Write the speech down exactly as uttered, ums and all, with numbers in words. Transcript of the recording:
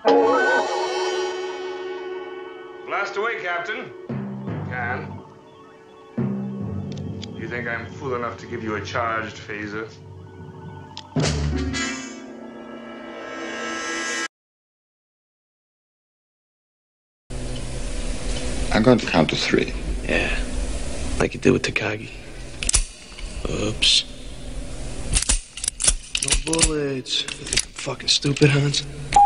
Blast away, Captain. Can. You think I'm fool enough to give you a charged phaser? I'm going to count to three. Yeah, like you did with Takagi. Oops. No bullets. You think I'm fucking stupid, Hans?